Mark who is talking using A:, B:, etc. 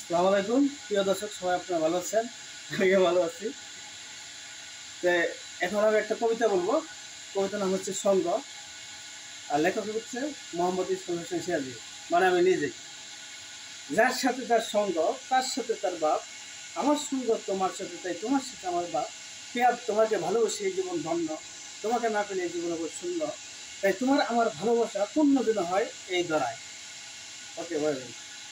A: আসসালামু আলাইকুম প্রিয় দর্শক, সবাই আপনারা ভালো আছেন? আমিও ভালো আছি। তো এখন আমি একটা কবিতা বলবো। কবিতার নাম হচ্ছে সঙ্গ। আর লেখক হচ্ছে মোহাম্মদ ইসমাইল হোসেন সিরাজি, মানে আমি নিজেই। যার সাথে তার সঙ্গ, তার সাথে তার বাপ, আমার সঙ্গ তোমার সাথে, তাই তোমার সাথে আমার বাপ। প্রিয়া, তোমাকে ভালোবাসি এই জীবন ধন্য, তোমাকে না পেলে এই জীবন আবার শূন্য, তাই তোমার আমার ভালোবাসা পূর্ণ যেন হয় এই দরায়। ওকে, বাই বাই।